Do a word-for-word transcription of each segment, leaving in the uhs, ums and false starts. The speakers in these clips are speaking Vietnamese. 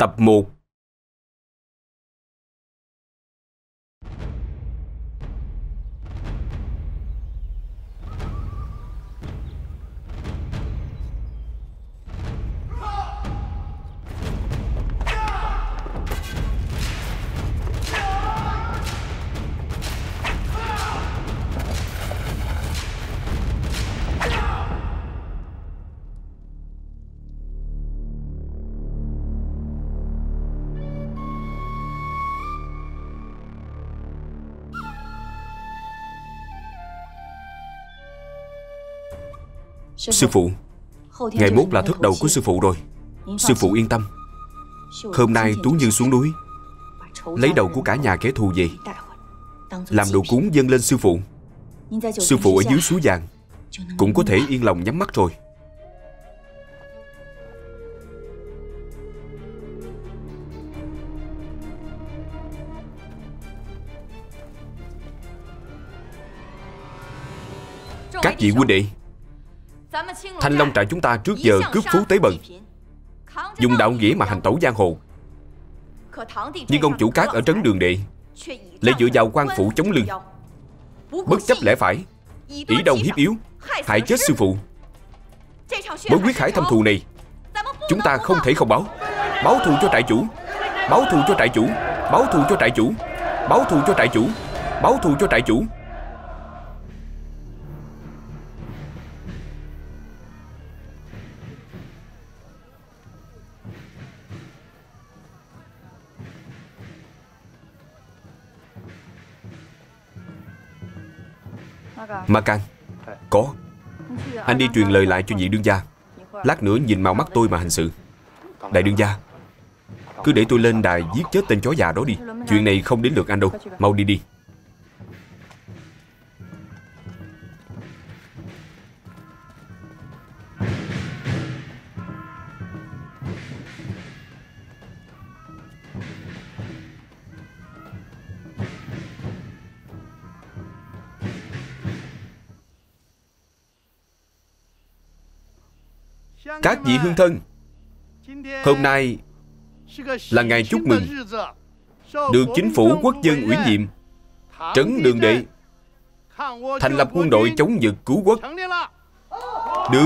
Tập một. Sư phụ, ngày mốt là thất đầu của sư phụ rồi. Sư phụ yên tâm. Hôm nay Tú Như xuống núi lấy đầu của cả nhà kẻ thù về, làm đồ cúng dâng lên sư phụ. Sư phụ ở dưới suối vàng cũng có thể yên lòng nhắm mắt rồi. Các vị huynh đệ, Thanh Long trại chúng ta trước giờ cướp phú tế bần, dùng đạo nghĩa mà hành tẩu giang hồ. Nhưng ông chủ Cát ở trấn Đường Đệ lại dựa vào quan phủ chống lưng, bất chấp lẽ phải, ỷ đông hiếp yếu, hại chết sư phụ. Bởi quyết hải thâm thù này, chúng ta không thể không báo. Báo thù cho trại chủ, báo thù cho trại chủ, báo thù cho trại chủ, báo thù cho trại chủ, báo thù cho trại chủ. Ma Can, có. Anh đi truyền lời lại cho nhị đương gia, lát nữa nhìn màu mắt tôi mà hành sự. Đại đương gia, cứ để tôi lên đài giết chết tên chó già đó đi. Chuyện này không đến lượt anh đâu. Mau đi đi. Các vị hương thân, hôm nay là ngày chúc mừng, được chính phủ quốc dân ủy nhiệm trấn Đường Đệ thành lập quân đội chống giặc cứu quốc. Được.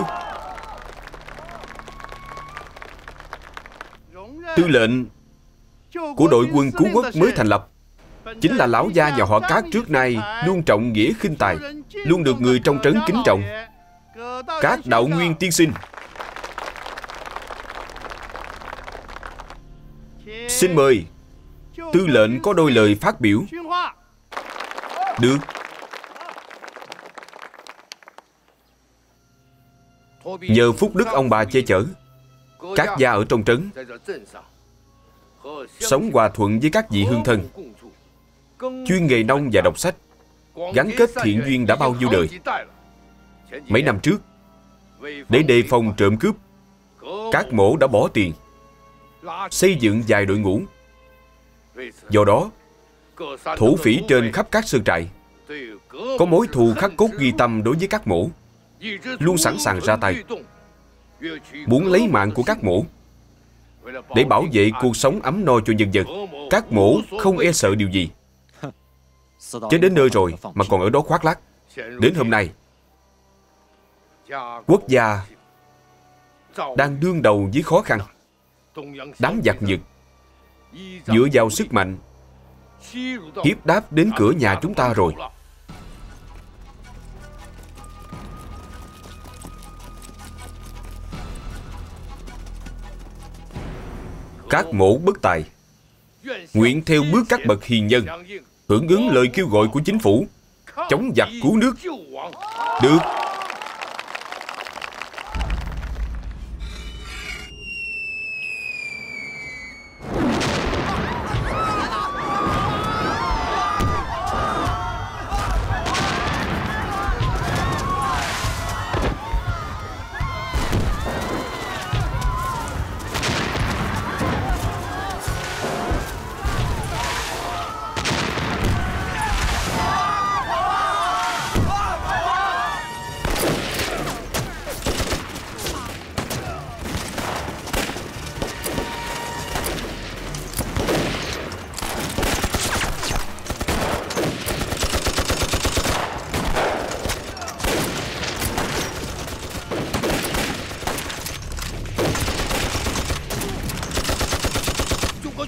Tư lệnh của đội quân cứu quốc mới thành lập chính là lão gia nhà họ Cát trước nay luôn trọng nghĩa khinh tài, luôn được người trong trấn kính trọng. Cát Đạo Nguyên tiên sinh. Xin mời tư lệnh có đôi lời phát biểu. Được. Nhờ phúc đức ông bà che chở, các gia ở trong trấn sống hòa thuận với các vị hương thân, chuyên nghề nông và đọc sách, gắn kết thiện duyên đã bao nhiêu đời. Mấy năm trước, để đề phòng trộm cướp, các mổ đã bỏ tiền xây dựng vài đội ngũ. Do đó, thổ phỉ trên khắp các sơn trại có mối thù khắc cốt ghi tâm đối với các mổ, luôn sẵn sàng ra tay, muốn lấy mạng của các mổ. Để bảo vệ cuộc sống ấm no cho nhân dân, các mổ không e sợ điều gì. Chết đến nơi rồi mà còn ở đó khoác lác. Đến hôm nay, quốc gia đang đương đầu với khó khăn. Đám giặc Nhật dựa vào sức mạnh hiếp đáp đến cửa nhà chúng ta rồi. Các mổ bất tài nguyện theo bước các bậc hiền nhân, hưởng ứng lời kêu gọi của chính phủ, chống giặc cứu nước. Được.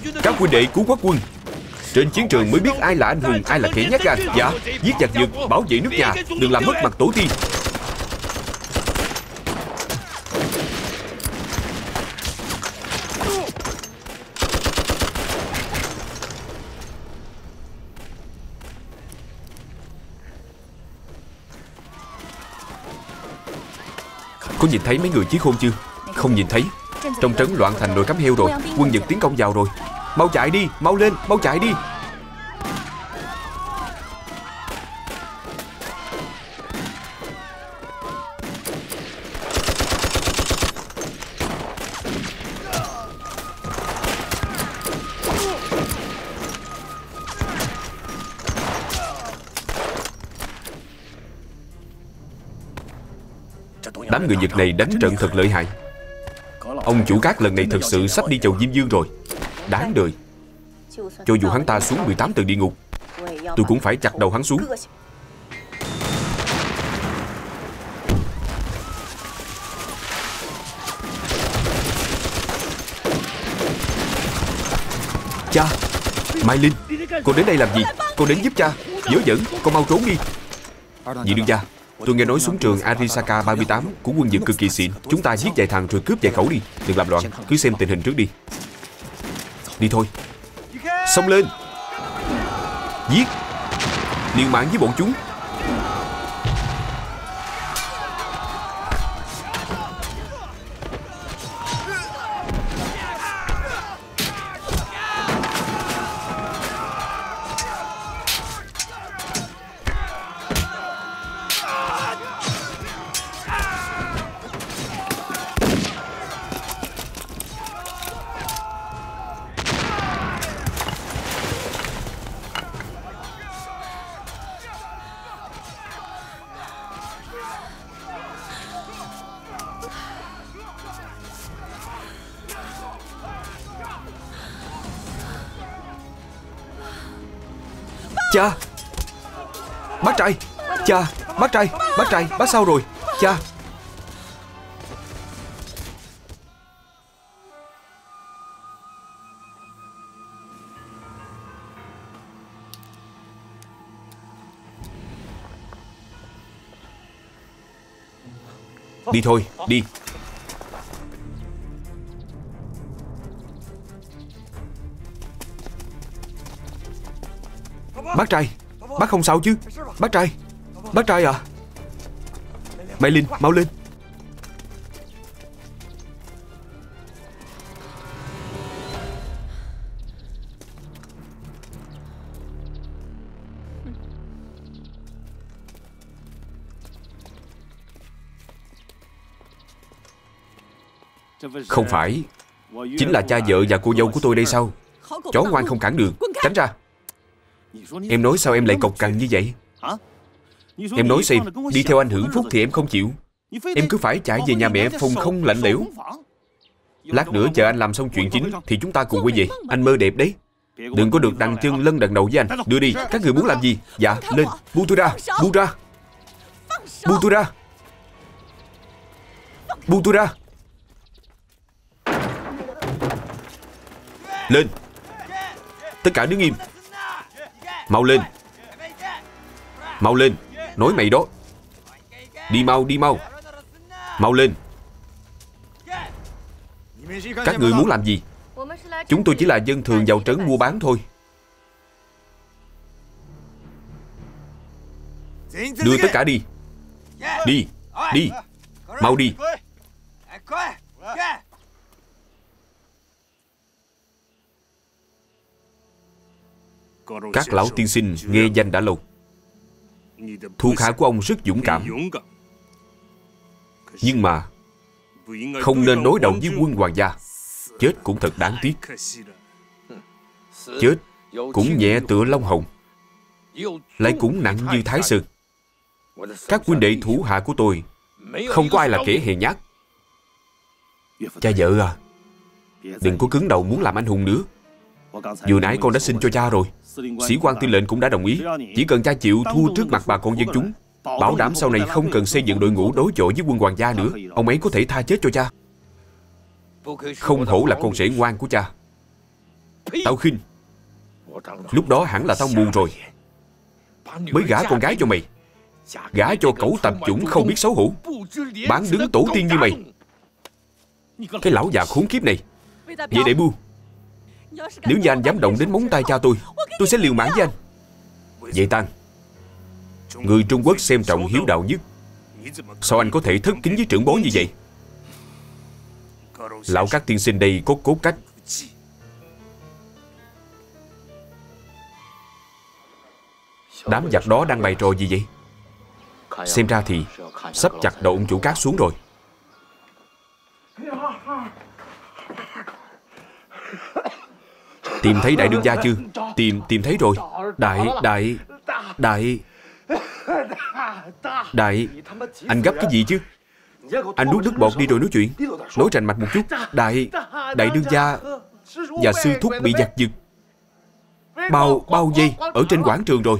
Các huynh đệ cứu quốc quân. Trên chiến trường mới biết ai là anh hùng, ai là kẻ nhát gan. Dạ, giết giặc giật, bảo vệ nước nhà, đừng làm mất mặt tổ tiên. Có nhìn thấy mấy người Chí Khôn chưa? Không nhìn thấy. Trong trấn loạn thành nồi cắm heo rồi. Quân Nhật tiến công vào rồi. Mau chạy đi, mau lên, mau chạy đi. Đám người Nhật này đánh trận thật lợi hại. Ông chủ Cát lần này thật sự sắp đi chầu Diêm Vương rồi. Đáng đời. Cho dù hắn ta xuống mười tám tầng địa ngục, tôi cũng phải chặt đầu hắn xuống. Cha, Mai Linh, cô đến đây làm gì? Cô đến giúp cha. Dớ dẫn, cô mau trốn đi. Nhị đương gia, tôi nghe nói súng trường Arisaka ba mươi tám của quân Nhật cực kỳ xịn. Chúng ta giết vài thằng rồi cướp vài khẩu đi. Đừng làm loạn, cứ xem tình hình trước đi. Đi thôi. Xông lên. Giết. Liều mạng với bọn chúng. Cha, bác trai. Cha, bác trai, bác trai, bác sao rồi? Cha. Đi thôi, đi. Bác trai, bác không sao chứ? Bác trai, bác trai à? Mai Linh, mau lên. Không phải, chính là cha vợ và cô dâu của tôi đây sao? Chó ngoan không cản đường. Tránh ra. Em nói sao em lại cộc cằn như vậy? Em nói xem, đi theo anh hưởng phúc thì em không chịu. Em cứ phải chạy về nhà mẹ phòng không lạnh lẽo. Lát nữa chờ anh làm xong chuyện chính thì chúng ta cùng quay về. Anh mơ đẹp đấy. Đừng có được đằng chân lân đằng đầu với anh. Đưa đi, các người muốn làm gì? Dạ, lên, buông tôi ra, buông ra. Buông tôi ra. Buông tôi ra. Lên. Tất cả đứng im. Mau lên. Mau lên. Nói mày đó. Đi mau, đi mau. Mau lên. Các người muốn làm gì? Chúng tôi chỉ là dân thường vào trấn mua bán thôi. Đưa tất cả đi. Đi. Đi. Mau đi. Các lão tiên sinh nghe danh đã lâu. Thuộc hạ của ông rất dũng cảm. Nhưng mà không nên đối đầu với quân hoàng gia. Chết cũng thật đáng tiếc. Chết cũng nhẹ tựa lông hồng, lại cũng nặng như Thái Sơn. Các huynh đệ thủ hạ của tôi không có ai là kẻ hèn nhát. Cha vợ à, đừng có cứng đầu muốn làm anh hùng nữa. Vừa nãy con đã xin cho cha rồi. Sĩ quan tư lệnh cũng đã đồng ý. Chỉ cần cha chịu thua trước mặt bà con dân chúng, bảo đảm sau này không cần xây dựng đội ngũ đối chọi với quân hoàng gia nữa, ông ấy có thể tha chết cho cha. Không hổ là con rể ngoan của cha. Tao khinh. Lúc đó hẳn là tao mù rồi, mới gả con gái cho mày. Gả cho cẩu tạp chủng không biết xấu hổ, bán đứng tổ tiên như mày. Cái lão già khốn kiếp này. Vậy đại bu, nếu như anh dám động đến móng tay cha tôi, tôi sẽ liều mạng với anh. Vậy Tan, người Trung Quốc xem trọng hiếu đạo nhất, sao anh có thể thất kính với trưởng bối như vậy? Lão các tiên sinh đây có cốt cách. Đám giặc đó đang bày trò gì vậy? Xem ra thì sắp chặt đầu ông chủ cát xuống rồi. Tìm thấy đại đương gia chưa? Tìm, tìm thấy rồi. Đại, đại, đại Đại, anh gấp cái gì chứ? Anh nuốt nước bọt đi rồi nói chuyện. Nói rành mạch một chút. Đại, đại đương gia và sư thúc bị giặc giật bao, bao vây ở trên quảng trường rồi.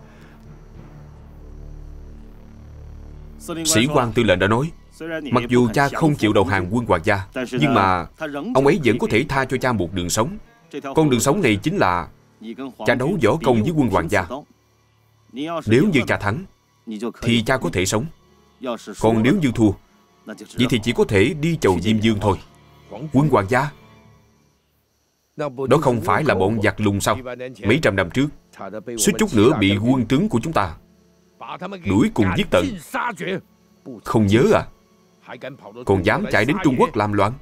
Sĩ quan tư lệnh đã nói, mặc dù cha không chịu đầu hàng quân Hoàng gia, nhưng mà ông ấy vẫn có thể tha cho cha một đường sống. Con đường sống này chính là cha đấu võ công với quân Hoàng gia. Nếu như cha thắng thì cha có thể sống. Còn nếu như thua, vậy thì chỉ có thể đi chầu Diêm Dương thôi. Quân Hoàng gia đó không phải là bọn giặc lùng sao? Mấy trăm năm trước suýt chút nữa bị quân tướng của chúng ta đuổi cùng giết tận. Không nhớ à? Còn dám chạy đến Trung Quốc làm loạn.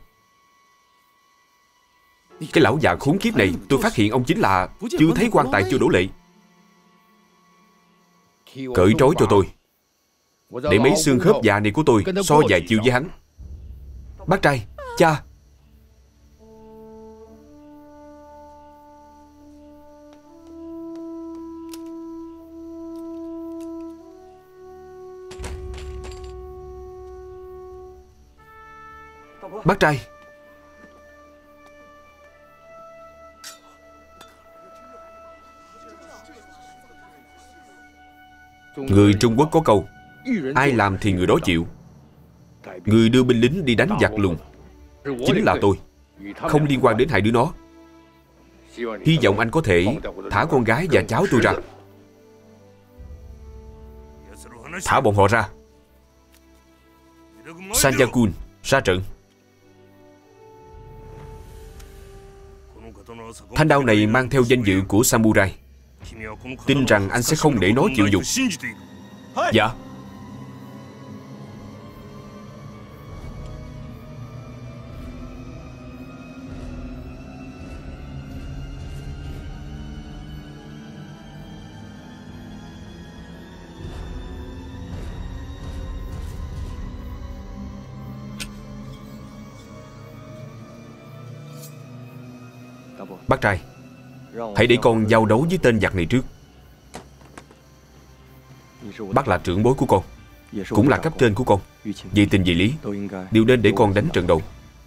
Cái lão già khốn kiếp này, tôi phát hiện ông chính là chưa thấy quan tài chưa đổ lệ. Cởi trói cho tôi, để mấy xương khớp già này của tôi so vài chiêu với hắn. Bác trai, cha. Bác trai. Người Trung Quốc có câu, ai làm thì người đó chịu. Người đưa binh lính đi đánh giặc lùng chính là tôi, không liên quan đến hai đứa nó. Hy vọng anh có thể thả con gái và cháu tôi ra. Thả bọn họ ra. Sanjakun, ra trận. Thanh đao này mang theo danh dự của samurai. Tin rằng anh sẽ không để nó chịu dùng. Dạ. Bác trai, hãy để con giao đấu với tên giặc này trước. Bác là trưởng bối của con, cũng là cấp trên của con. Vì tình vì lý, đều nên để con đánh trận đầu.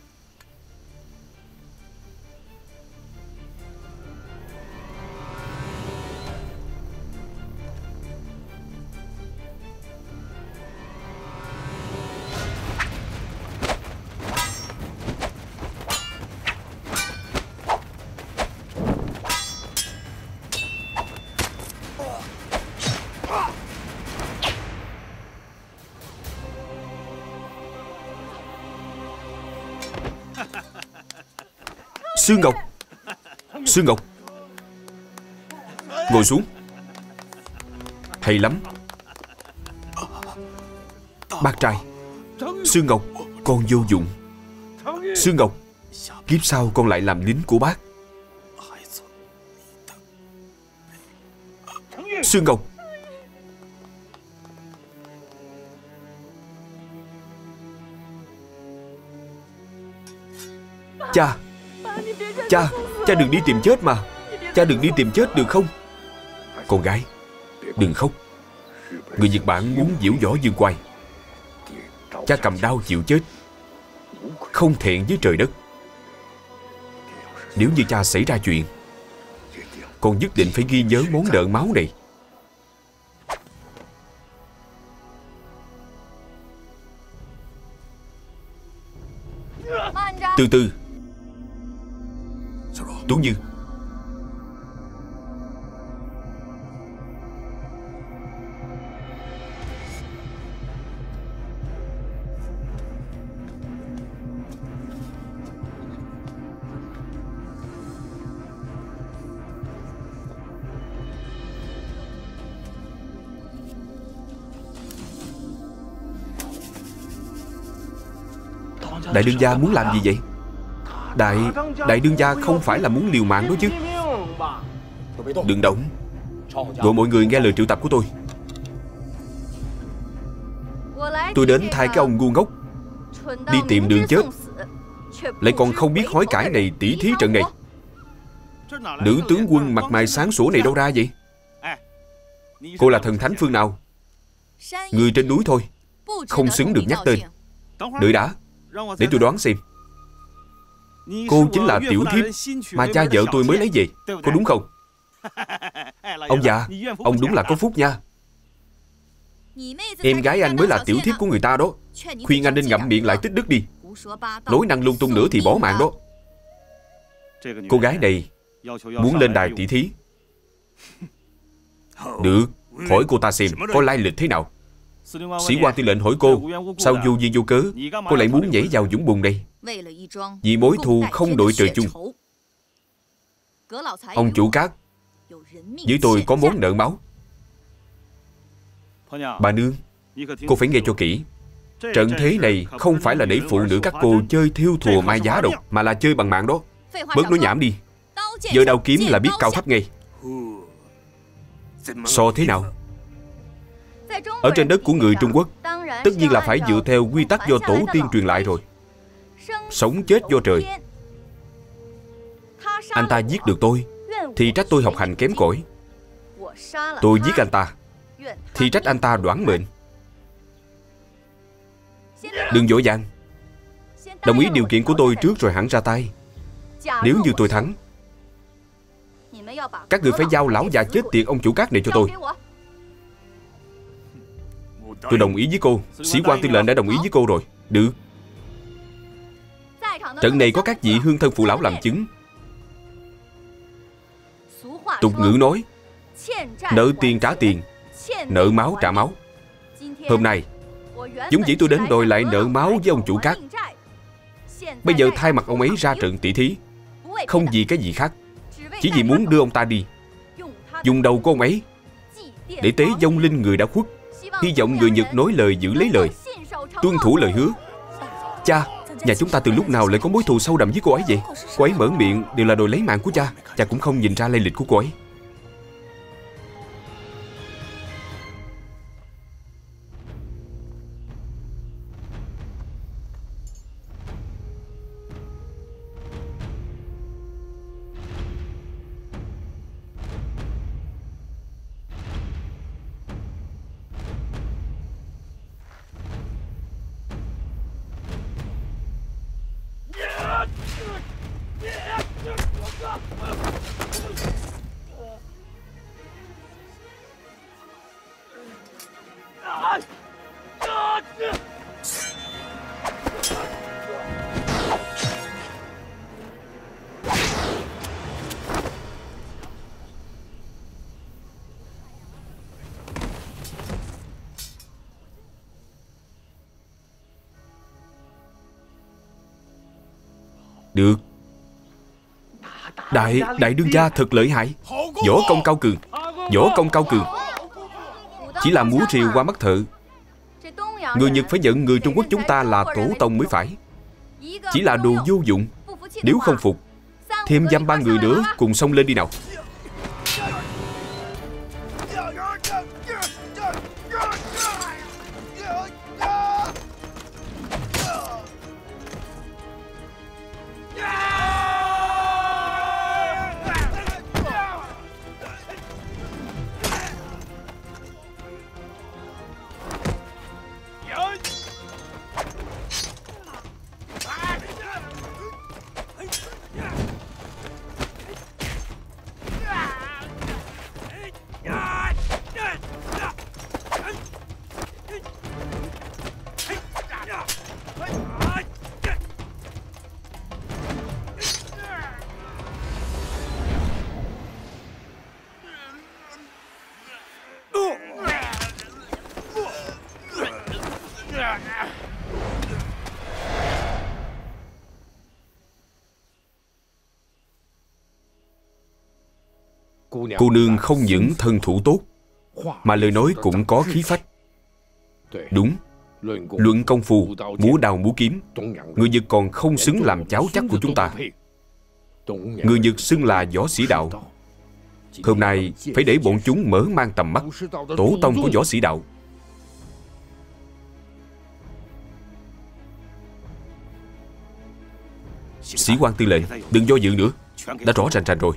Sương Ngọc, Sương Ngọc, ngồi xuống. Hay lắm. Bác trai, Sương Ngọc, con vô dụng. Sương Ngọc, kiếp sau con lại làm lính của bác. Sương Ngọc. Cha, cha, cha đừng đi tìm chết mà. Cha đừng đi tìm chết được không? Con gái, đừng khóc. Người Nhật Bản muốn diễu võ dương oai. Cha cầm đao chịu chết, không thẹn với trời đất. Nếu như cha xảy ra chuyện, con nhất định phải ghi nhớ món nợ máu này. Từ từ. Tú Như, Đại đương gia muốn làm gì vậy? Đại... Đại đương gia không phải là muốn liều mạng đó chứ? Đừng động. Gọi mọi người nghe lời triệu tập của tôi. Tôi đến thay cái ông ngu ngốc đi tìm đường chết, lại còn không biết hối cải này tỉ thí trận này. Nữ tướng quân mặt mày sáng sủa này đâu ra vậy? Cô là thần thánh phương nào? Người trên núi thôi, không xứng được nhắc tên. Đợi đã, để tôi đoán xem. Cô chính là tiểu thiếp mà cha vợ tôi mới lấy về, có đúng không? Ông già, ông đúng là có phúc nha. Em gái anh mới là tiểu thiếp của người ta đó. Khuyên anh nên ngậm miệng lại tích đức đi. Nói năng lung tung nữa thì bỏ mạng đó. Cô gái này muốn lên đài tỷ thí. Được, hỏi cô ta xem có lai lịch thế nào. Sĩ quan tư lệnh hỏi cô, sao vô duyên vô cớ cô lại muốn nhảy vào vũng bùn này? Vì mối thù không đội trời chung. Ông chủ Cát, với tôi có món nợ máu. Bà nương, cô phải nghe cho kỹ. Trận thế này không phải là để phụ nữ các cô chơi thiêu thùa mai giá đâu, mà là chơi bằng mạng đó. Bớt nói nhảm đi. Giờ đao kiếm là biết cao thấp ngay. So thế nào? Ở trên đất của người Trung Quốc, tất nhiên là phải dựa theo quy tắc do tổ tiên truyền lại rồi. Sống chết do trời. Anh ta giết được tôi thì trách tôi học hành kém cỏi. Tôi giết anh ta thì trách anh ta đoản mệnh. Đừng vội vàng. Đồng ý điều kiện của tôi trước rồi hẳn ra tay. Nếu như tôi thắng, các người phải giao lão già chết tiệt ông chủ Cát này cho tôi. Tôi đồng ý với cô. Sĩ quan tư lệnh đã đồng ý với cô rồi. Được. Trận này có các vị hương thân phụ lão làm chứng. Tục ngữ nói, nợ tiền trả tiền, nợ máu trả máu. Hôm nay vốn dĩ tôi đến đòi lại nợ máu với ông chủ Cát. Bây giờ thay mặt ông ấy ra trận tỷ thí, không vì cái gì khác, chỉ vì muốn đưa ông ta đi, dùng đầu của ông ấy để tế vong linh người đã khuất. Hy vọng người Nhật nói lời giữ lấy lời, tuân thủ lời hứa. Cha, nhà chúng ta từ lúc nào lại có mối thù sâu đậm với cô ấy vậy? Cô ấy mở miệng đều là đòi lấy mạng của cha. Cha cũng không nhìn ra lai lịch của cô ấy. Được. Đại, đại đương gia thật lợi hại. Võ công cao cường. Võ công cao cường. Chỉ là múa rìu qua mắt thợ. Người Nhật phải nhận người Trung Quốc chúng ta là tổ tông mới phải. Chỉ là đồ vô dụng. Nếu không phục, thêm dăm ba người nữa cùng xông lên đi nào. Cô nương không những thân thủ tốt, mà lời nói cũng có khí phách. Đúng, Luận công phu, múa đao múa kiếm, người Nhật còn không xứng làm cháu chắc của chúng ta. Người Nhật xưng là võ sĩ đạo. Hôm nay phải để bọn chúng mở mang tầm mắt. Tổ tông của võ sĩ đạo. Sĩ quan tư lệnh, đừng do dự nữa. Đã rõ rành rành rồi.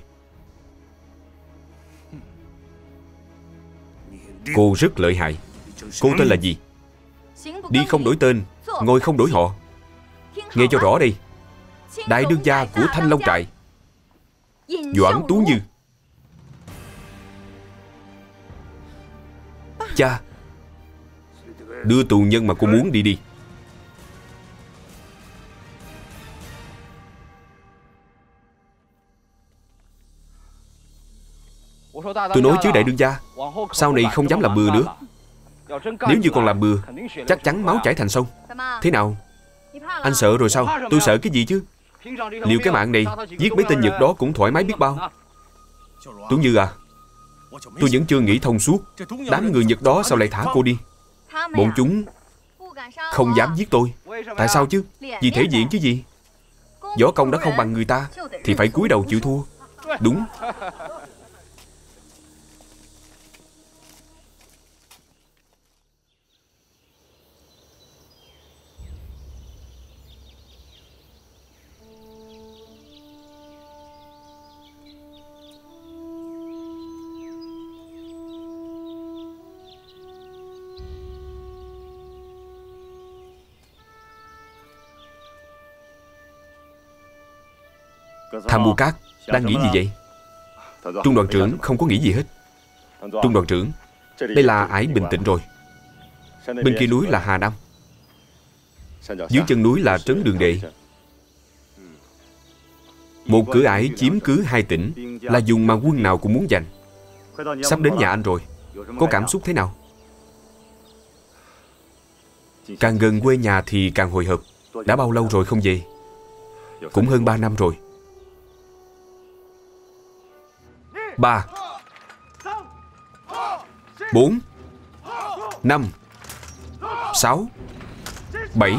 Cô rất lợi hại. Cô tên là gì? Đi không đổi tên, ngồi không đổi họ. Nghe cho rõ đây. Đại đương gia của Thanh Long trại, Doãn Tú Như. Cha, đưa tù nhân mà cô muốn đi đi. Tôi nói chứ đại đương gia, sau này không dám làm bừa nữa. Nếu như còn làm bừa, chắc chắn máu chảy thành sông. Thế nào? Anh sợ rồi sao? Tôi sợ cái gì chứ? Liệu cái mạng này giết mấy tên Nhật đó cũng thoải mái biết bao. Tú Như à, tôi vẫn chưa nghĩ thông suốt. Đám người Nhật đó sao lại thả cô đi? Bọn chúng không dám giết tôi. Tại sao chứ? Vì thể diện chứ gì? Võ công đã không bằng người ta thì phải cúi đầu chịu thua. Đúng. Tham mưu Cát đang nghĩ gì vậy? Trung đoàn trưởng không có nghĩ gì hết. Trung đoàn trưởng, đây là ải Bình Tịnh rồi. Bên kia núi là Hà Nam, dưới chân núi là Trấn Đường Đệ. Một cửa ải chiếm cứ hai tỉnh là vùng mà quân nào cũng muốn giành. Sắp đến nhà anh rồi. Có cảm xúc thế nào? Càng gần quê nhà thì càng hồi hộp. Đã bao lâu rồi không về? Cũng hơn ba năm rồi. Ba, bốn, năm, sáu, bảy.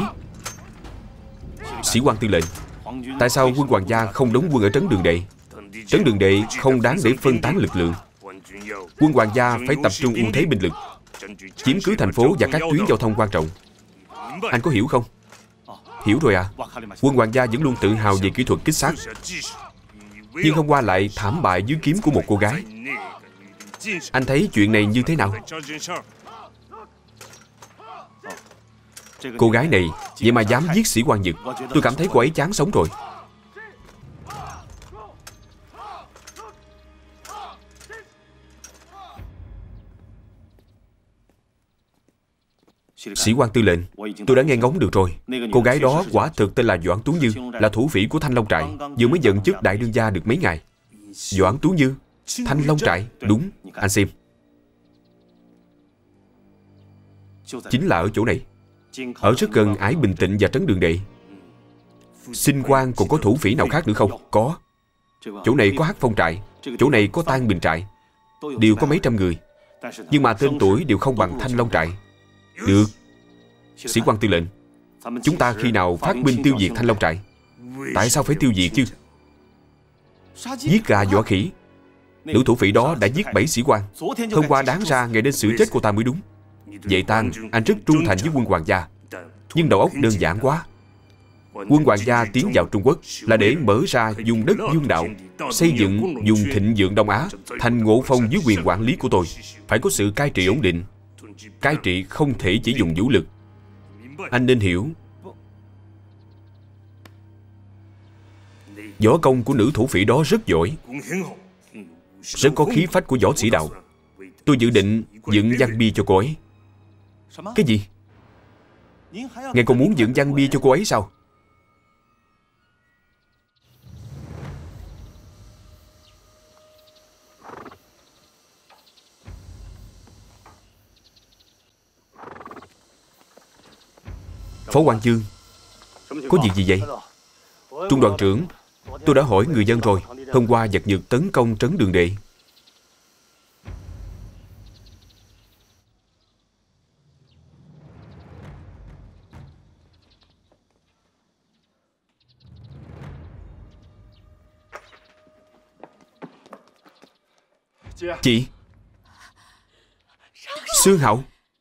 Sĩ quan tư lệnh, tại sao quân Hoàng gia không đóng quân ở Trấn Đường Đệ? Trấn Đường Đệ không đáng để phân tán lực lượng. Quân Hoàng gia phải tập trung ưu thế binh lực, chiếm cứ thành phố và các tuyến giao thông quan trọng. Anh có hiểu không? Hiểu rồi à. Quân Hoàng gia vẫn luôn tự hào về kỹ thuật kích sát, nhưng hôm qua lại thảm bại dưới kiếm của một cô gái. Anh thấy chuyện này như thế nào? Cô gái này vậy mà dám giết sĩ quan Nhật. Tôi cảm thấy cô ấy chán sống rồi. Sĩ quan tư lệnh, tôi đã nghe ngóng được rồi. Cô gái đó quả thực tên là Doãn Tú Như, là thủ phỉ của Thanh Long trại, vừa mới nhận chức đại đương gia được mấy ngày. Doãn Tú Như, Thanh Long trại, đúng, anh xem. Chính là ở chỗ này. Ở rất gần ải Bình Tịnh và Trấn Đường Đệ. Sinh Quan còn có thủ phỉ nào khác nữa không? Có. Chỗ này có Hắc Phong trại, chỗ này có Tan Bình trại, đều có mấy trăm người, nhưng mà tên tuổi đều không bằng Thanh Long trại. Được. Sĩ quan tư lệnh, chúng ta khi nào phát binh tiêu diệt Thanh Long trại? Tại sao phải tiêu diệt chứ? Giết gà dọa khỉ. Nữ thủ phỉ đó đã giết bảy sĩ quan. Hôm qua đáng ra ngày đến xử chết cô ta mới đúng. Vậy Tan, anh rất trung thành với quân Hoàng gia, nhưng đầu óc đơn giản quá. Quân Hoàng gia tiến vào Trung Quốc là để mở ra vùng đất Dương đạo, xây dựng vùng thịnh vượng Đông Á thành Ngộ Phong dưới quyền quản lý của tôi. Phải có sự cai trị ổn định. Cai trị không thể chỉ dùng vũ lực. Anh nên hiểu. Võ công của nữ thủ phỉ đó rất giỏi, rất có khí phách của võ sĩ đạo. Tôi dự định dựng văn bia cho cô ấy. Cái gì? Ngài còn muốn dựng văn bia cho cô ấy sao? Phó quan chương, có việc gì vậy? Trung đoàn trưởng, tôi đã hỏi người dân rồi. Hôm qua giặc Nhật tấn công Trấn Đường Đệ. Chị. Sương Hậu.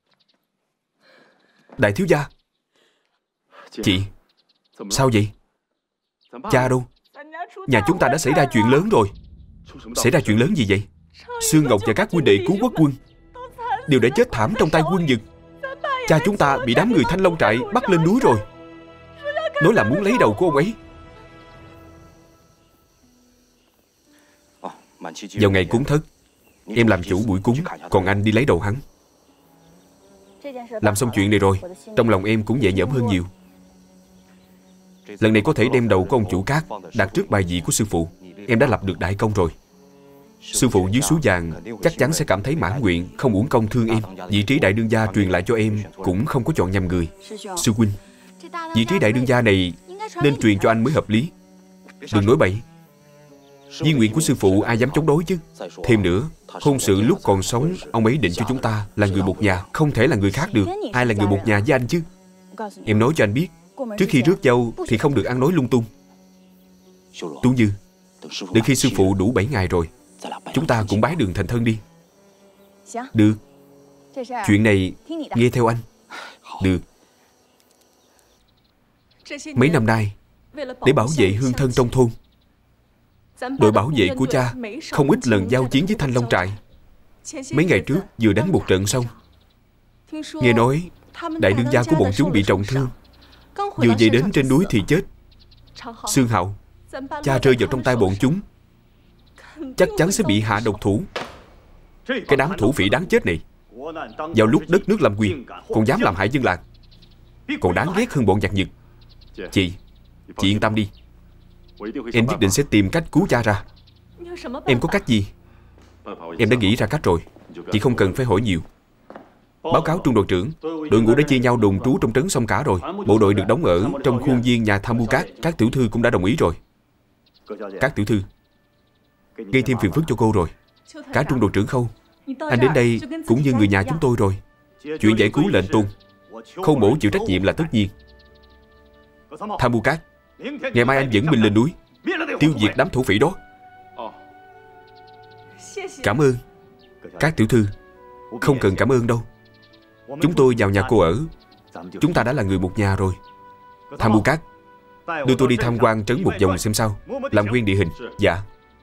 Đại thiếu gia. Chị. Sao vậy? Cha đâu? Nhà chúng ta đã xảy ra chuyện lớn rồi. Xảy ra chuyện lớn gì vậy? Sương Ngọc và các huynh đệ cứu quốc quân đều đã chết thảm trong tay quân Nhật. Cha chúng ta bị đám người Thanh Long trại bắt lên núi rồi, nói là muốn lấy đầu của ông ấy. Vào ngày cúng thất, em làm chủ buổi cúng, còn anh đi lấy đầu hắn. Làm xong chuyện này rồi, trong lòng em cũng nhẹ nhõm hơn nhiều. Lần này có thể đem đầu của ông chủ cát đặt trước bài vị của sư phụ. Em đã lập được đại công rồi. Sư phụ dưới suối vàng chắc chắn sẽ cảm thấy mãn nguyện, không uổng công thương em. Vị trí đại đương gia truyền lại cho em cũng không có chọn nhầm người. Sư huynh, vị trí đại đương gia này nên truyền cho anh mới hợp lý. Đừng nói bậy. Di nguyện của sư phụ ai dám chống đối chứ. Thêm nữa, hôn sự lúc còn sống ông ấy định cho chúng ta là người một nhà, không thể là người khác được. Ai là người một nhà với anh chứ? Em nói cho anh biết, trước khi rước dâu thì không được ăn nói lung tung. Tú Như, đợi khi sư phụ đủ bảy ngày rồi, chúng ta cũng bái đường thành thân đi. Được. Chuyện này nghe theo anh. Được. Mấy năm nay, để bảo vệ hương thân trong thôn, đội bảo vệ của cha không ít lần giao chiến với Thanh Long trại. Mấy ngày trước vừa đánh một trận xong, nghe nói đại đương gia của bọn chúng bị trọng thương, vừa về đến trên núi thì chết. Sương Hậu, cha rơi vào trong tay bọn chúng, chắc chắn sẽ bị hạ độc thủ. Cái đám thủ phỉ đáng chết này, vào lúc đất nước làm quyền còn dám làm hại dân làng, còn đáng ghét hơn bọn giặc Nhật. Chị, chị yên tâm đi, em nhất định sẽ tìm cách cứu cha ra. Em có cách gì? Em đã nghĩ ra cách rồi, chị không cần phải hỏi nhiều. Báo cáo trung đội trưởng, đội ngũ đã chia nhau đồn trú trong trấn xong cả rồi. Bộ đội được đóng ở trong khuôn viên nhà tham mưu Cát. Các tiểu thư cũng đã đồng ý rồi. Các tiểu thư, gây thêm phiền phức cho cô rồi. Cả trung đội trưởng Khâu, anh đến đây cũng như người nhà chúng tôi rồi. Chuyện giải cứu lệnh tôn, Khâu mổ chịu trách nhiệm là tất nhiên. Tham mưu Cát, ngày mai anh dẫn binh lên núi, tiêu diệt đám thổ phỉ đó. Cảm ơn. Các tiểu thư, không cần cảm ơn đâu. Chúng tôi vào nhà cô ở, chúng ta đã là người một nhà rồi. Tham mưu Cát, đưa tôi đi tham quan trấn một vòng xem sao, làm quen địa hình. Dạ.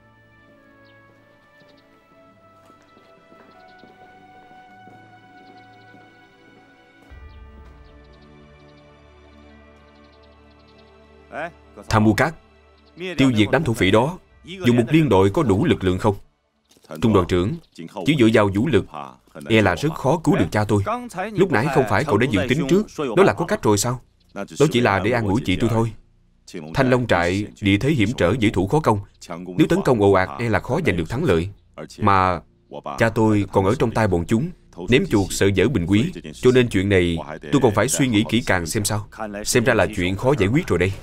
Tham mưu Cát, tiêu diệt đám thổ phỉ đó, dùng một liên đội có đủ lực lượng không? Trung đội trưởng, chỉ dựa vào vũ lực e là rất khó cứu được cha tôi. Lúc nãy không phải cậu đã dự tính trước đó là có cách rồi sao? Đó chỉ là để an ủi chị tôi thôi. Thanh Long trại địa thế hiểm trở, dễ thủ khó công. Nếu tấn công ồ ạt e là khó giành được thắng lợi. Mà cha tôi còn ở trong tay bọn chúng, ném chuột sợ dở bình quý. Cho nên chuyện này tôi còn phải suy nghĩ kỹ càng xem sao. Xem ra là chuyện khó giải quyết rồi đây.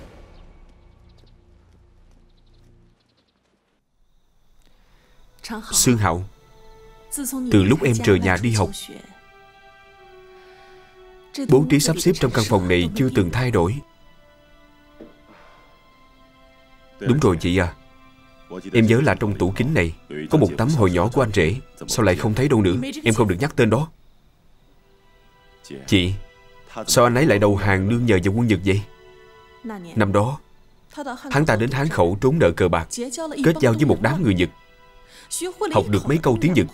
Sương Hậu, từ lúc em rời nhà đi học, bố trí sắp xếp trong căn phòng này chưa từng thay đổi. Đúng rồi chị à, em nhớ là trong tủ kính này có một tấm hồi nhỏ của anh rể. Sao lại không thấy đâu nữa? Em không được nhắc tên đó. Chị, sao anh ấy lại đầu hàng nương nhờ vào quân Nhật vậy? Năm đó hắn ta đến Hán Khẩu trốn nợ cờ bạc, kết giao với một đám người Nhật, học được mấy câu tiếng Nhật.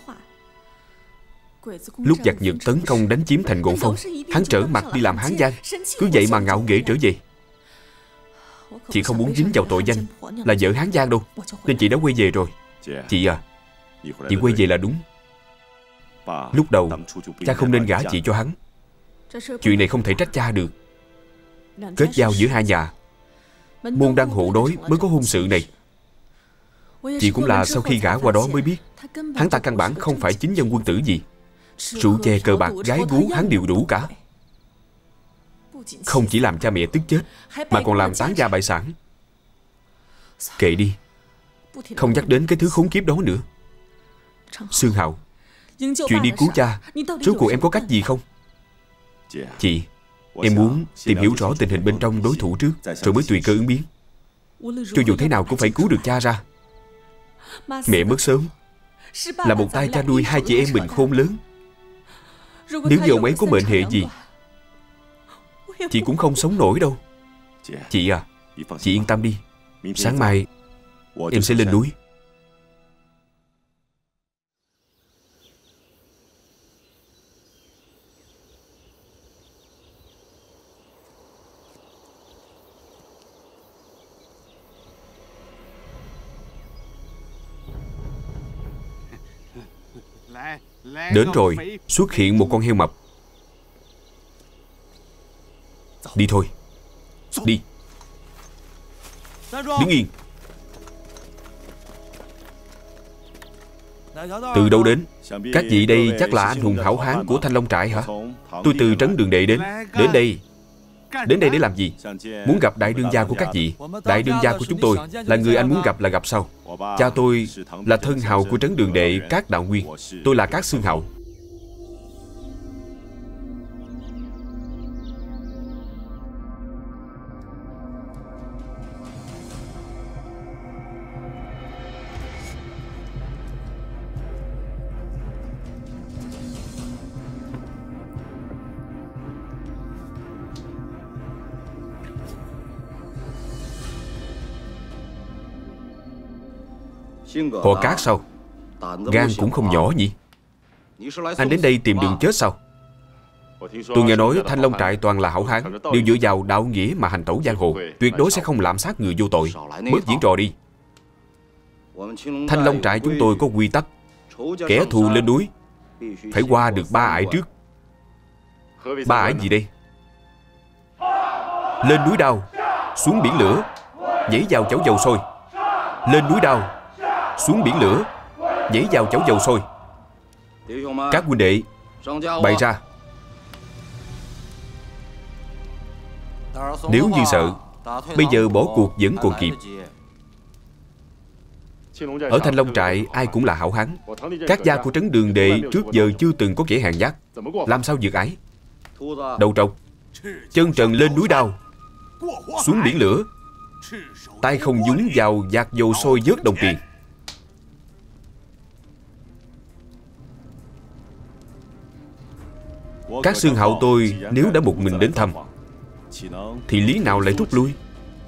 Lúc giặc Nhật tấn công đánh chiếm thành Ngộ Phong, hắn trở mặt đi làm Hán Giang, cứ vậy mà ngạo nghễ trở về. Chị không muốn dính vào tội danh là vợ Hán Giang đâu, nên chị đã quay về rồi. Chị à, chị quay về là đúng. Lúc đầu cha không nên gả chị cho hắn. Chuyện này không thể trách cha được. Kết giao giữa hai nhà, môn đăng hộ đối mới có hôn sự này. Chị cũng là sau khi gả qua đó mới biết hắn ta căn bản không phải chính nhân quân tử gì. Rượu chè cờ bạc gái gú hắn đều đủ cả. Không chỉ làm cha mẹ tức chết, mà còn làm tán gia bại sản. Kệ đi, không nhắc đến cái thứ khốn kiếp đó nữa. Sương Hậu, chuyện đi cứu cha, rốt cuộc em có cách gì không? Chị, em muốn tìm hiểu rõ tình hình bên trong đối thủ trước, rồi mới tùy cơ ứng biến. Cho dù thế nào cũng phải cứu được cha ra. Mẹ mất sớm, là một tay cha nuôi hai chị em mình khôn lớn. Nếu như ông ấy có mệnh hệ gì, chị cũng không sống nổi đâu. Chị à, chị yên tâm đi. Sáng mai em sẽ lên núi. Đến rồi, xuất hiện một con heo mập. Đi thôi. Đi. Đứng yên. Từ đâu đến? Các vị đây chắc là anh hùng hảo hán của Thanh Long trại hả? Tôi từ trấn Đường Đệ đến. Đến đây. Đến đây để làm gì? Muốn gặp đại đương gia của các vị. Đại đương gia của chúng tôi là người anh muốn gặp là gặp sau. Cha tôi là thân hào của trấn Đường Đệ Cát Đạo Nguyên. Tôi là Cát Xương Hạo. Họ Cát sao? Gan cũng không nhỏ nhỉ? Anh đến đây tìm đường chết sao? Tôi nghe nói Thanh Long trại toàn là hảo hán, đều dựa vào đạo nghĩa mà hành tẩu giang hồ, tuyệt đối sẽ không lạm sát người vô tội. Bớt diễn trò đi. Thanh Long trại chúng tôi có quy tắc: kẻ thù lên núi phải qua được ba ải trước. Ba ải gì đây? Lên núi đao, xuống biển lửa, nhảy vào chảo dầu sôi. Lên núi đao, xuống biển lửa, nhảy vào chảo dầu sôi. Các huynh đệ, bày ra. Nếu như sợ, bây giờ bỏ cuộc vẫn còn kịp. Ở Thanh Long trại ai cũng là hảo hán. Các gia của trấn Đường Đệ trước giờ chưa từng có kẻ hèn nhát, làm sao vượt ải? Đầu trọc, chân trần lên núi đao, xuống biển lửa, tay không nhúng vào vạc dầu sôi vớt đồng tiền. Các Xương Hạo tôi nếu đã một mình đến thăm thì lý nào lại rút lui?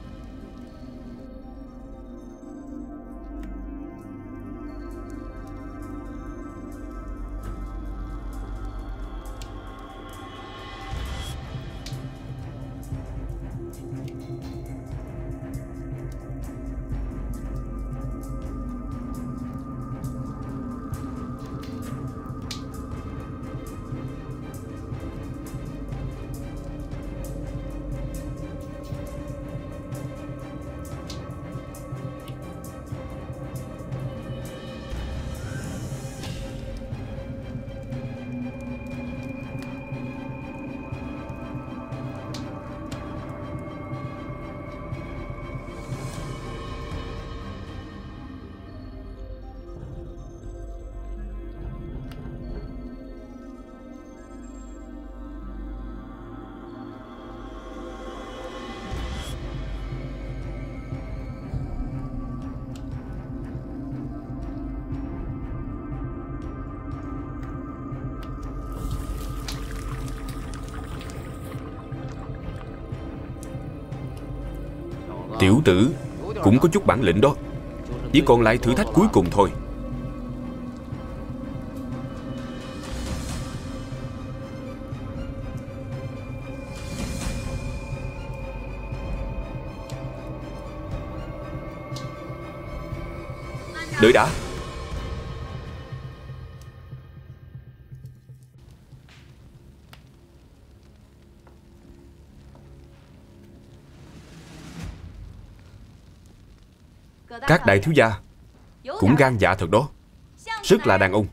Tiểu tử cũng có chút bản lĩnh đó. Chỉ còn lại thử thách cuối cùng thôi. Đợi đã. Các đại thiếu gia cũng gan dạ thật đó. Rất là đàn ông.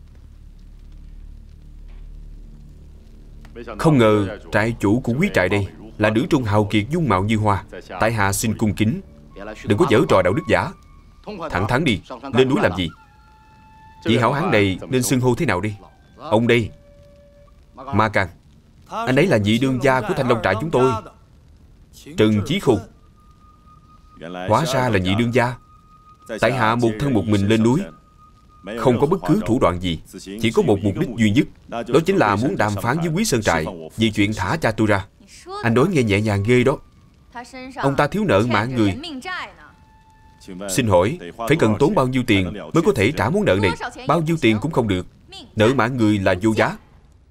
Không ngờ trại chủ của quý trại đây là nữ trung hào kiệt dung mạo như hoa. Tại hạ xin cung kính, đừng có giở trò đạo đức giả. Thẳng thắn đi, lên núi làm gì? Vị hảo hán này nên xưng hô thế nào đi? Ông đây, Ma Can. Anh ấy là vị đương gia của Thanh Long trại chúng tôi, Trần Chí Khôn. Hóa ra là vị đương gia. Tại hạ một thân một mình lên núi, không có bất cứ thủ đoạn gì, chỉ có một mục đích duy nhất, đó chính là muốn đàm phán với Quý Sơn Trại về chuyện thả cha tôi ra. Anh nói nghe nhẹ nhàng ghê đó. Ông ta thiếu nợ mạng người. Xin hỏi, phải cần tốn bao nhiêu tiền mới có thể trả món nợ này? Bao nhiêu tiền cũng không được. Nợ mạng người là vô giá.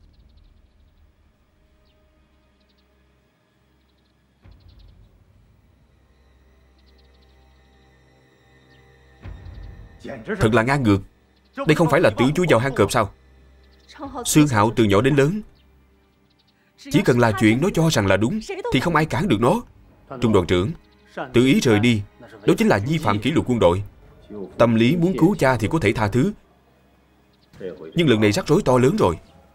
Thật là ngang ngược. Đây không phải là tiểu chúa vào hang cọp sao? Xương Hạo từ nhỏ đến lớn, chỉ cần là chuyện nó cho rằng là đúng thì không ai cản được nó. Trung đoàn trưởng, tự ý rời đi, đó chính là vi phạm kỷ luật quân đội. Tâm lý muốn cứu cha thì có thể tha thứ, nhưng lần này rắc rối to lớn rồi,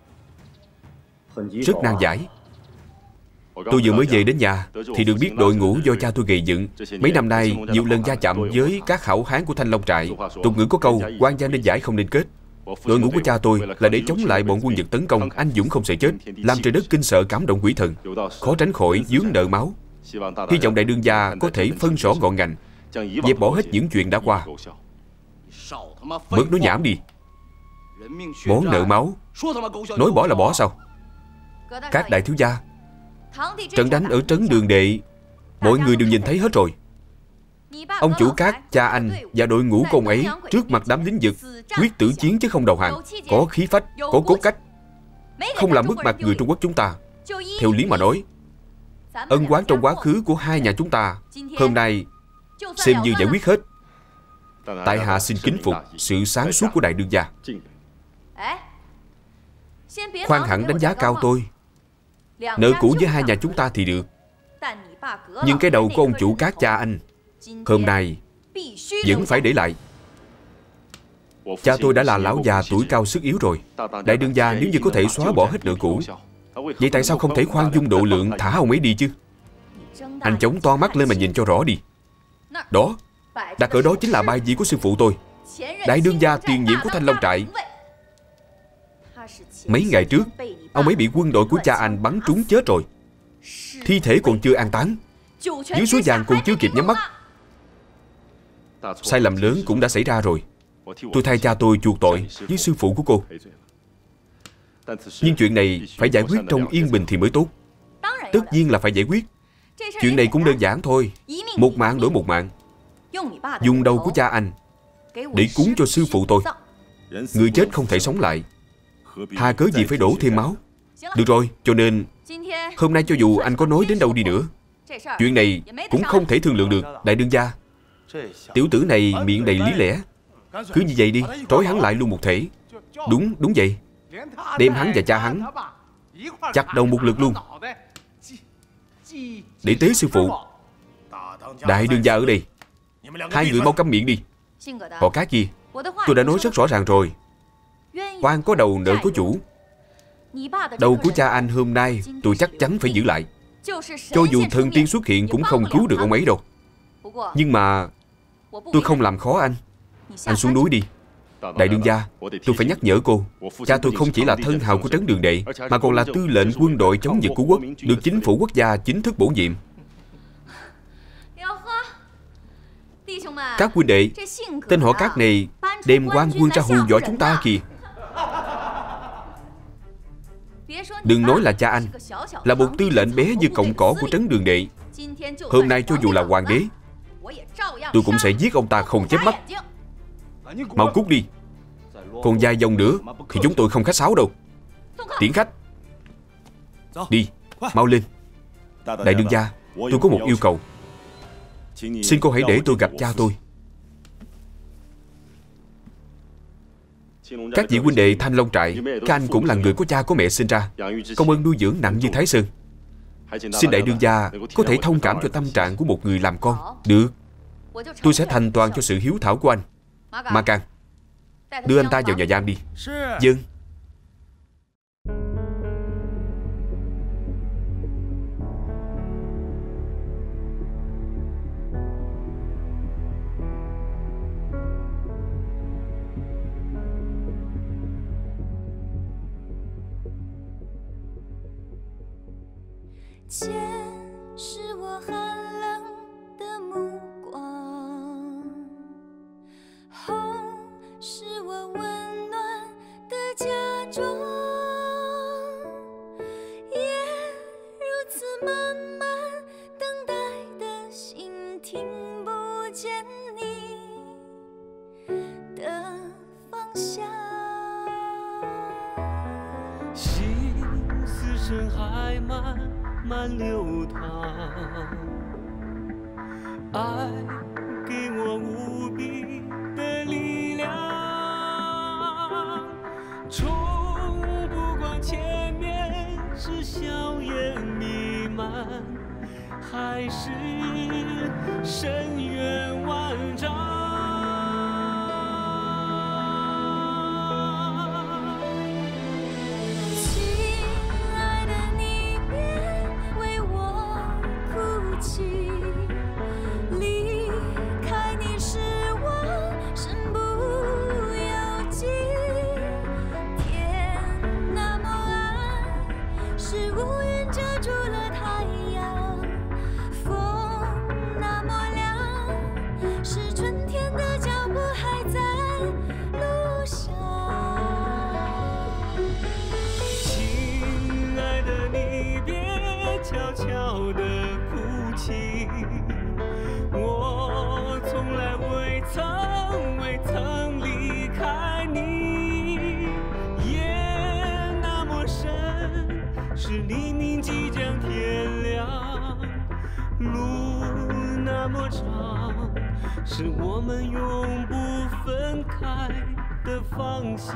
rất nan giải. Tôi vừa mới về đến nhà thì được biết đội ngũ do cha tôi gây dựng mấy năm nay nhiều lần va chạm với các khảo hán của Thanh Long Trại. Tục ngữ có câu quan gia nên giải không nên kết. Đội ngũ của cha tôi là để chống lại bọn quân Nhật tấn công, anh dũng không sợ chết, làm trời đất kinh sợ, cảm động quỷ thần, khó tránh khỏi vướng nợ máu. Hy vọng đại đương gia có thể phân rõ ngọn ngành, dẹp bỏ hết những chuyện đã qua. Bớt nói nhảm đi. Món nợ máu, nói bỏ là bỏ sao? Các đại thiếu gia, trận đánh ở trấn Đường Đệ, mọi người đều nhìn thấy hết rồi. Ông chủ Cát, cha anh và đội ngũ của ông ấy trước mặt đám lính Nhật quyết tử chiến chứ không đầu hàng, có khí phách, có cốt cách, không làm mất mặt người Trung Quốc chúng ta. Theo lý mà nói, ân oán trong quá khứ của hai nhà chúng ta hôm nay xem như giải quyết hết. Tại hạ xin kính phục sự sáng suốt của đại đương gia. Khoan hẳn đánh giá cao tôi. Nợ cũ với hai nhà chúng ta thì được, nhưng cái đầu của ông chủ Cát cha anh hôm nay vẫn phải để lại. Cha tôi đã là lão già tuổi cao sức yếu rồi. Đại đương gia nếu như có thể xóa bỏ hết nợ cũ, vậy tại sao không thể khoan dung độ lượng thả ông ấy đi chứ? Anh chống to mắt lên mà nhìn cho rõ đi. Đó, đặt ở đó chính là bài vị của sư phụ tôi, đại đương gia tiền nhiệm của Thanh Long Trại. Mấy ngày trước, ông ấy bị quân đội của cha anh bắn trúng chết rồi. Thi thể còn chưa an táng, dưới suối vàng còn chưa kịp nhắm mắt. Sai lầm lớn cũng đã xảy ra rồi. Tôi thay cha tôi chuộc tội với sư phụ của cô. Nhưng chuyện này phải giải quyết trong yên bình thì mới tốt. Tất nhiên là phải giải quyết. Chuyện này cũng đơn giản thôi. Một mạng đổi một mạng. Dùng đầu của cha anh để cúng cho sư phụ tôi. Người chết không thể sống lại, hà cớ gì phải đổ thêm máu. Được rồi, cho nên hôm nay cho dù anh có nói đến đâu đi nữa, chuyện này cũng không thể thương lượng được. Đại đương gia, tiểu tử này miệng đầy lý lẽ. Cứ như vậy đi, trói hắn lại luôn một thể. Đúng, đúng vậy. Đem hắn và cha hắn chặt đầu một lượt luôn, để tế sư phụ. Đại đương gia ở đây, hai người mau câm miệng đi. Họ Cát kia, tôi đã nói rất rõ ràng rồi. Quan có đầu nợ có chủ. Đầu của cha anh hôm nay tôi chắc chắn phải giữ lại. Cho dù thần tiên xuất hiện cũng không cứu được ông ấy đâu. Nhưng mà tôi không làm khó anh. Anh xuống núi đi. Đại đương gia, tôi phải nhắc nhở cô, cha tôi không chỉ là thân hào của trấn Đường Đệ, mà còn là tư lệnh quân đội chống Nhật của quốc, được chính phủ quốc gia chính thức bổ nhiệm. Các huynh đệ, tên họ Cát này đem quan quân ra hù dọa chúng ta kìa. Đừng nói là cha anh, là một tư lệnh bé như cọng cỏ của trấn Đường Đệ, hôm nay cho dù là hoàng đế, tôi cũng sẽ giết ông ta không chớp mắt. Mau cút đi. Còn vài vòng nữa thì chúng tôi không khách sáo đâu. Tiễn khách. Đi, mau lên. Đại đương gia, tôi có một yêu cầu. Xin cô hãy để tôi gặp cha tôi. Các vị huynh đệ Thanh Long Trại, các anh cũng là người có cha có mẹ sinh ra, công ơn nuôi dưỡng nặng như Thái Sơn. Xin đại đương gia có thể thông cảm cho tâm trạng của một người làm con. Được, tôi sẽ thành toàn cho sự hiếu thảo của anh. Ma Can, đưa anh ta vào nhà giam đi. Vâng. 还慢慢流淌。爱给我无比的力量，冲不管前面是硝烟弥漫，还是深渊万丈。悄悄地哭泣，我从来未曾未曾离开你。夜那么深，是黎明即将天亮；路那么长，是我们永不分开的方向。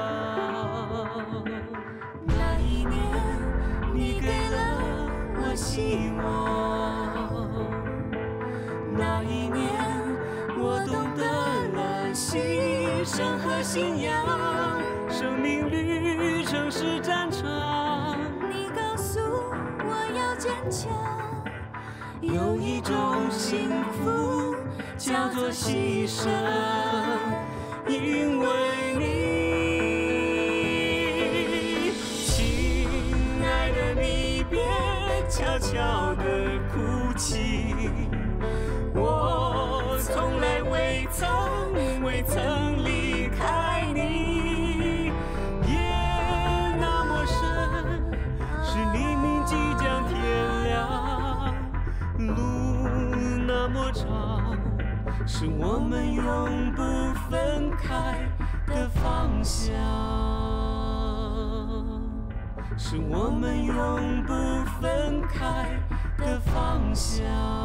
那一年，你给了希望，那一年我懂得了牺牲和信仰。生命旅程是战场，你告诉我要坚强。有一种幸福叫做牺牲，因为你。悄悄地哭泣，我从来未曾未曾离开你。夜那么深，是黎明即将天亮；路那么长，是我们永不分开的方向。是我们永不分开的方向。